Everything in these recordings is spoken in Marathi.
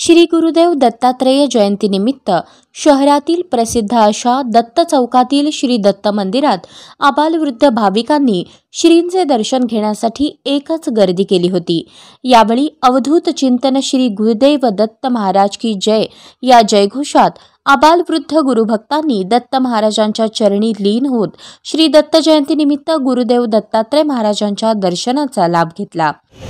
श्री गुरुदेव दत्तात्रेय जयंतीनिमित्त शहरातील प्रसिद्ध अशा दत्त चौकातील श्री दत्त मंदिरात आबालवृद्ध भाविकांनी श्रींचे दर्शन घेण्यासाठी एकच गर्दी केली होती। यावेळी अवधूत चिंतन श्री गुरुदेव दत्त महाराज की जय या जयघोषात आबालवृद्ध गुरुभक्तांनी दत्त महाराजांच्या चरणी लीन होत श्री दत्त जयंतीनिमित्त गुरुदेव दत्तात्रेय महाराजांच्या दर्शनाचा लाभ घेतला।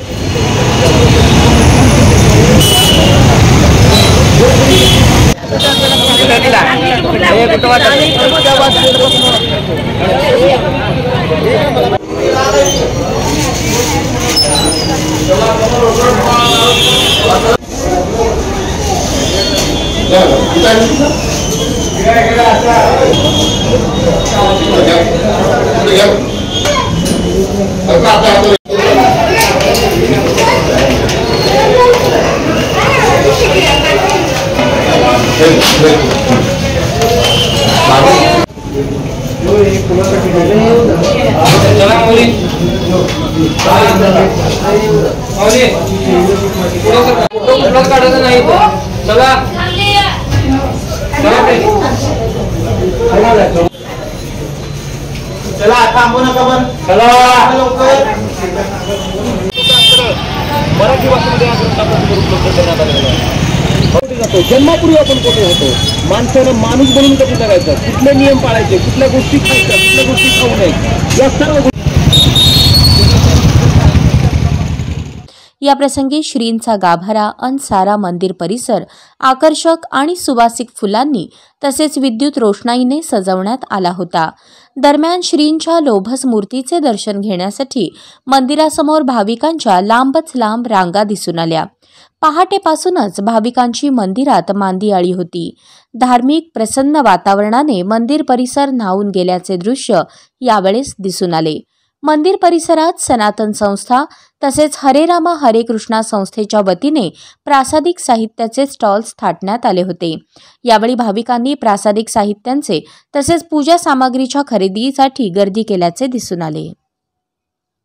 चला थांबू नका पण चला लवकर मराठी भाषेमध्ये उपलब्ध करण्यात आलेला आहे। जन्मापूर्वी आपण कोठे होतो, माणसानं माणूस बनून कधी जगायचं, कुठले नियम पाळायचे, कुठल्या गोष्टी खायच्या, कुठल्या गोष्टी खाऊ नये, या सर्व या प्रसंगी श्रींचा गाभारा अन सारा मंदिर परिसर आकर्षक आणि सुवासिक फुलांनी तसेच विद्युत रोषणाईने सजवण्यात आला होता। दरम्यान श्रींच्या लोभस मूर्तीचे दर्शन घेण्यासाठी मंदिरासमोर भाविकांच्या लांबच लांब रांगा दिसून आल्या। पहाटेपासूनच भाविकांची मंदिरात मांदियाळी होती। धार्मिक प्रसन्न वातावरणाने मंदिर परिसर न्हाऊन गेल्याचे दृश्य यावेळेस दिसून आले। मंदिर परिसरात सनातन संस्था तसेच हरे रामा हरे कृष्णा संस्थेच्या वतीने प्रासादिक साहित्याचे स्टॉल्स थाटण्यात आले होते। यावेळी भाविकांनी प्रासादिक साहित्यांचे तसेच पूजा सामग्रीच्या खरेदीसाठी गर्दी केल्याचे दिसून आले।